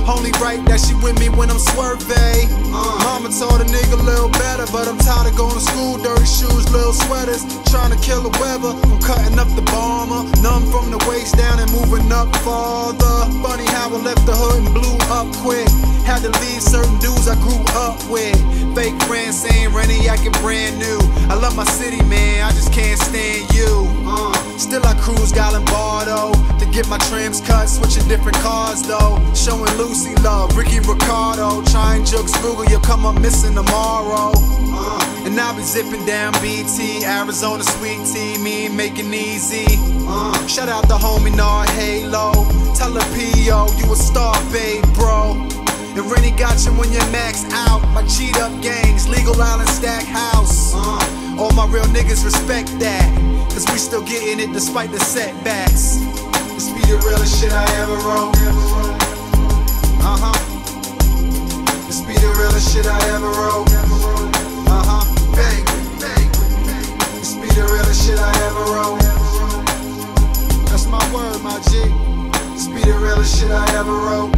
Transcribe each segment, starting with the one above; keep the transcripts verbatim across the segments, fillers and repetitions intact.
Only right that she with me when I'm swerving. uh. Mama told a nigga a little better, but I'm tired of going to school, dirty shoes, little sweaters, trying to kill the weather from cutting up the bomber. Numb from the waist down and moving up farther. Funny how I left the hood and blew up quick. Had to leave certain dudes I grew up with. Fake friends saying Rennie acting brand new. I love my city, man, I just can't stand you. uh. Still I cruise Galimbardo to get my trims cut, switching different cars though. Showing Lucy love, Ricky Ricardo. Trying jokes, Ruger, you'll come up missing tomorrow. uh. And I'll be zipping down B T, Arizona sweet tea, me and making easy. uh. Shout out the homie Nard Halo. Tell her P O, you a star, babe, bro. And Rennie got you when you're maxed out. My cheat up gangs, Legal Island Stack House. uh, All my real niggas respect that, cause we still getting it despite the setbacks. This be the realest shit I ever wrote. Uh-huh. This be the realest shit I ever wrote. Uh-huh. Bang, bang, bang. This be the realest shit I ever wrote. That's my word, my G. This be the realest shit I ever wrote.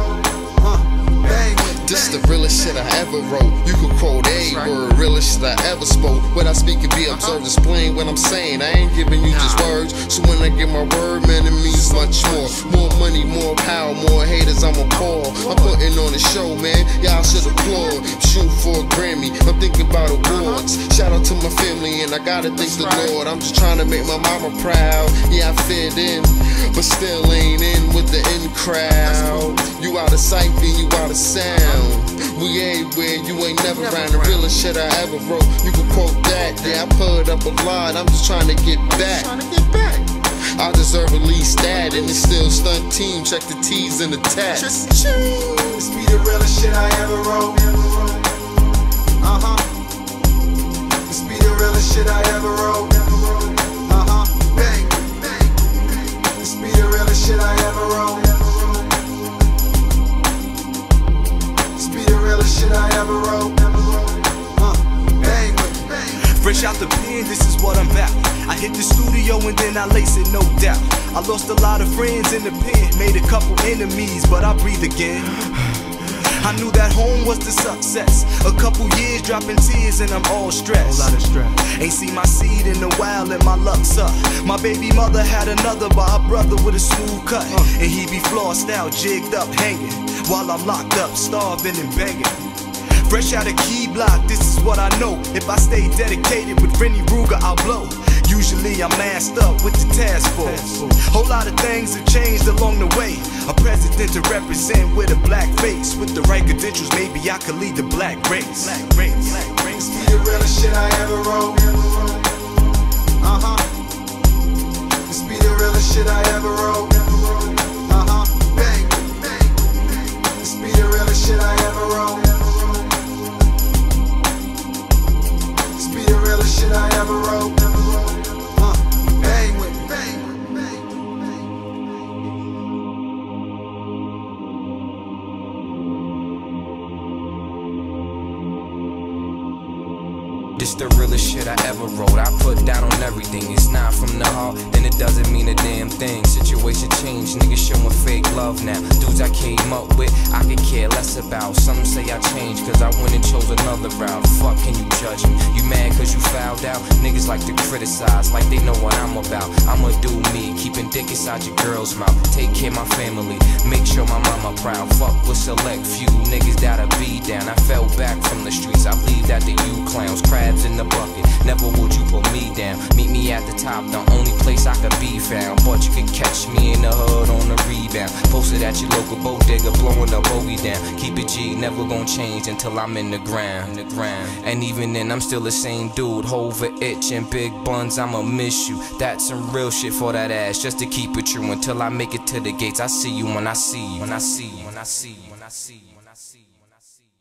This the realest shit I ever wrote. You could quote a word, realest shit I ever spoke. What I speak can be observed, explain what I'm saying. I ain't giving you just words. So when I get my word, man, it means much more. More money, more power, more haters, I'm a pour. I'm putting on a show, man. Y'all should applaud. Shoot for a Grammy, I'm thinking about awards. Shout out to my family, and I gotta thank the Lord. I'm just trying to make my mama proud. Yeah, I fit in, but still ain't in with the in crowd. You out of sight, then you out of sound. We everywhere, you ain't never around. The realest shit I ever wrote, you can quote that. Yeah, I put up a lot, I'm just trying to get back. I deserve at least that, and it's still stunt team. Check the T's and the tats. This be the realest shit I ever wrote. Uh-huh. This be the realest shit I ever wrote. Uh-huh. Bang, bang. This be the realest shit I ever wrote. Shit I ever wrote. Uh, bang, bang. Fresh out the pen, this is what I'm about. I hit the studio and then I lace it, no doubt. I lost a lot of friends in the pen, made a couple enemies, but I breathe again. I knew that home was the success. A couple years dropping tears and I'm all stressed. A lot of stress. Ain't seen my seed in a while and my luck's up. My baby mother had another by her brother with a smooth cut. uh. And he be flossed out, jigged up, hanging, while I'm locked up, starving and begging. Fresh out of Key Block, this is what I know. If I stay dedicated with Rennie Ruger, I'll blow. Usually I'm masked up with the task force. Whole lot of things have changed along the way. A president to represent with a black face. With the right credentials, maybe I could lead the black race. Black race, black race. This be the realest shit I ever wrote. Uh-huh. This be the realest shit I ever wrote. Uh-huh. Bang, bang. This be the realest shit I ever wrote. This be the realest shit I ever wrote. Uh, bang with bang, bang, bang. This the realest shit I ever wrote. I put that on everything. It's not from the heart, then it doesn't mean a damn thing. Situation changed, niggas showing fake love now. Dudes I came up with, I could care less about. Some say I changed cause I went and chose another route. Fuck, can you judge me? You mad cause you fouled out? Niggas like to criticize like they know what I'm about. I'ma do me, keeping dick inside your girl's mouth. Take care of my family, make sure my mama proud. Fuck with select few niggas that'll be down. I fell back from the streets, I leave that to you clowns. Crabs in the bucket, never would you put me down. Meet me at the top, the only place I could be found. But you could catch me in the hood on the rebound. Posted at your local boat digger, blowing the bogey down. Keep it G, never gonna change until I'm in the ground. In the ground. And even then, I'm still the same dude. Hover itch and big buns, I'ma miss you. That's some real shit for that ass, just to keep it true until I make it to the gates. I see you when I see you. When I see you. When I see you. When I see you. When I see you. When I see you.